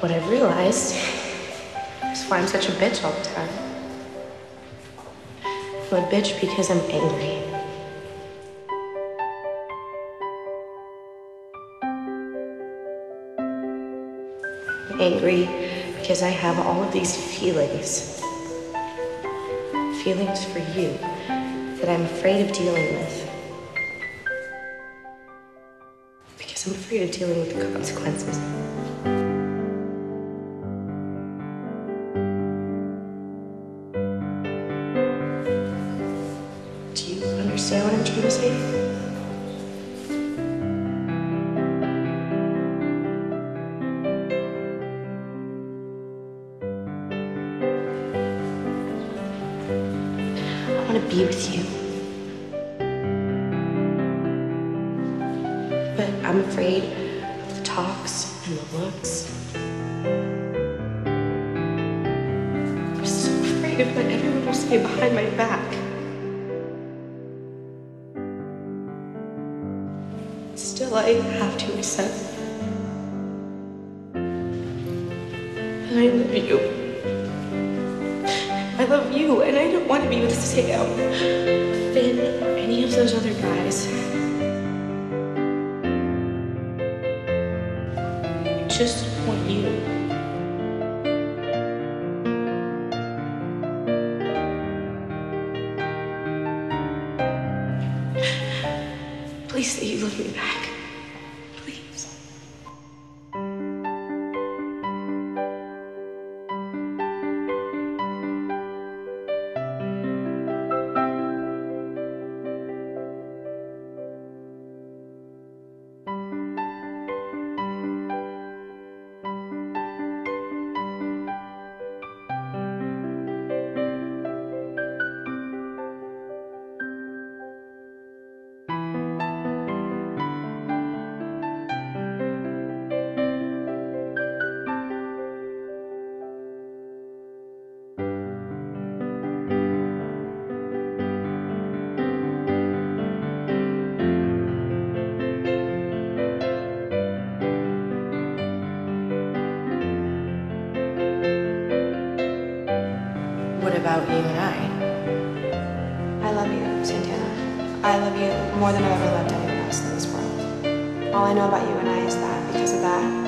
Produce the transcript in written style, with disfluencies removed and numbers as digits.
What I realized is why I'm such a bitch all the time. I'm a bitch because I'm angry. I'm angry because I have all of these feelings. Feelings for you that I'm afraid of dealing with. Because I'm afraid of dealing with the consequences. Do you understand what I'm trying to say? I want to be with you. But I'm afraid of the talks and the looks. I'm so afraid of what everyone will say behind my back. Still, I have to accept that I love you. I love you, and I don't want to be with Sam, Finn, or any of those other guys. I just want you. Please say you love me back. Please. What about you and I? I love you, Santana. I love you more than I've ever loved anyone else in this world. All I know about you and I is that because of that,